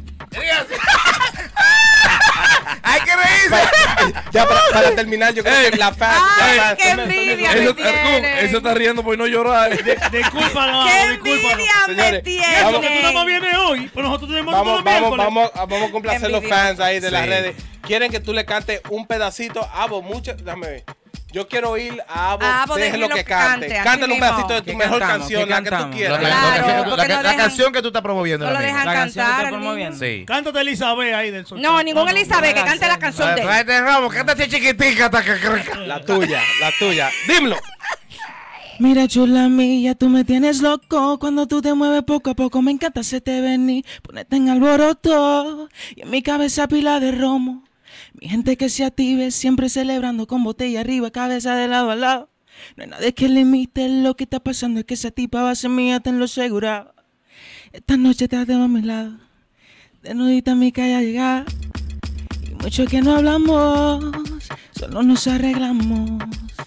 Speaker 1: Hay que reírse.
Speaker 3: Ya para terminar, yo creo que la fan.
Speaker 4: Ay, qué envidia me tienen.
Speaker 2: Él se está riendo por no llorar.
Speaker 5: Discúlpalo,
Speaker 4: ¡Qué
Speaker 5: discúlpalo.
Speaker 4: envidia me
Speaker 3: Señores,
Speaker 5: Y eso que tú nada más
Speaker 4: tienen!
Speaker 5: vienes hoy, pero nosotros tenemos todos los miércoles.
Speaker 3: Vamos a complacer los
Speaker 4: Envidioso.
Speaker 3: fans ahí de las
Speaker 1: Sí.
Speaker 3: redes. Quieren que tú le cantes un pedacito. Abo, déjame ver. Yo quiero ir a Abo,
Speaker 4: Abo,
Speaker 3: déjelo
Speaker 4: déjelo
Speaker 3: que
Speaker 4: que
Speaker 3: cante.
Speaker 4: cante, así
Speaker 3: Cántale un
Speaker 4: mismo.
Speaker 3: pedacito de tu
Speaker 6: ¿Qué
Speaker 3: mejor
Speaker 6: cantamos?
Speaker 3: canción,
Speaker 6: ¿Qué
Speaker 3: la que tú
Speaker 6: cantamos?
Speaker 3: quieras.
Speaker 4: Claro, porque no
Speaker 1: la
Speaker 4: dejan-
Speaker 1: canción que tú estás promoviendo.
Speaker 4: No lo
Speaker 1: ahora mismo.
Speaker 4: dejan
Speaker 6: La canción que
Speaker 4: cantar.
Speaker 6: está
Speaker 4: al
Speaker 6: promoviendo.
Speaker 4: niño.
Speaker 1: Sí.
Speaker 5: Cántate Elizabeth ahí del sol.
Speaker 4: No, ningún Elizabeth, que
Speaker 6: no,
Speaker 4: cante la canción de él.
Speaker 1: Tráete Ramos, cántate chiquitica hasta que crezca.
Speaker 3: La tuya. Dímelo.
Speaker 6: Mira, chula mía, tú me tienes loco. Cuando tú te mueves poco a poco, me encanta hacerte venir. Ponete en alboroto y en mi cabeza pila de romo. Mi gente que se active, siempre celebrando con botella arriba, cabeza de lado a lado. No hay nadie que limite lo que está pasando, es que esa tipa va a ser mía, tenlo seguro. Esta noche te tengo a mi lado, desnudita en mi calle a llegar. Y mucho que no hablamos, solo nos arreglamos.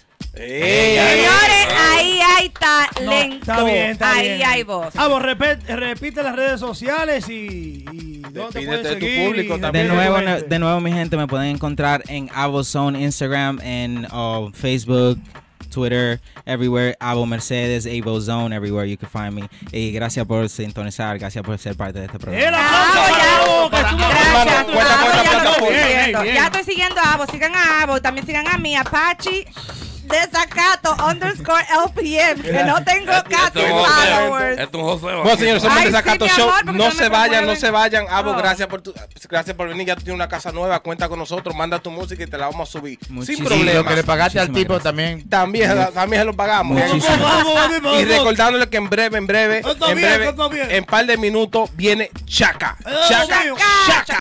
Speaker 4: Señores, ahí hay talento.
Speaker 5: Está bien.
Speaker 4: Ahí hay voz.
Speaker 5: Vos, repite las redes sociales y dónde te
Speaker 3: Despídete
Speaker 5: pueden
Speaker 3: de tu
Speaker 5: seguir.
Speaker 3: público
Speaker 5: y
Speaker 3: también.
Speaker 6: De nuevo, mi gente, me pueden encontrar en Avozone, Instagram, en Facebook, Twitter, everywhere. Avo Mercedes, Avozone, everywhere you can find me. Y gracias por sintonizar, gracias por ser parte de este
Speaker 5: El
Speaker 6: programa.
Speaker 5: aplauso
Speaker 4: Abo,
Speaker 5: para
Speaker 4: ya.
Speaker 5: Abo, que estuvo
Speaker 4: Gracias,
Speaker 3: Hermano, cuenta,
Speaker 4: Abo, ya lo estoy
Speaker 5: Bien,
Speaker 4: siguiendo.
Speaker 5: bien.
Speaker 4: Ya estoy siguiendo a Abo. Sigan a Abo. También sigan a mí, Apache Desacato _LPM. Que no tengo casi followers.
Speaker 2: Esto es un José.
Speaker 3: Bueno, señores, somos
Speaker 4: Ay,
Speaker 3: de Desacato
Speaker 4: sí, mi
Speaker 3: Show.
Speaker 4: amor, porque
Speaker 3: No
Speaker 4: no
Speaker 3: se
Speaker 4: me
Speaker 3: vayan, no
Speaker 4: promueven.
Speaker 3: se vayan. Abo,
Speaker 4: Oh.
Speaker 3: gracias por venir. Ya tú tienes una casa nueva. Cuenta con nosotros. Manda tu música y te la vamos a subir. Sin
Speaker 6: Muchísimas
Speaker 1: Sí, lo que le
Speaker 3: problema.
Speaker 1: pagaste al
Speaker 6: Muchísimas
Speaker 1: tipo
Speaker 6: gracias.
Speaker 1: también.
Speaker 3: También se lo pagamos.
Speaker 6: Muchísimas
Speaker 5: Vamos.
Speaker 3: Y recordándole que en breve,
Speaker 5: Está bien, está bien.
Speaker 3: en par de minutos viene Chaka.
Speaker 5: Dios mío.
Speaker 3: Chaka.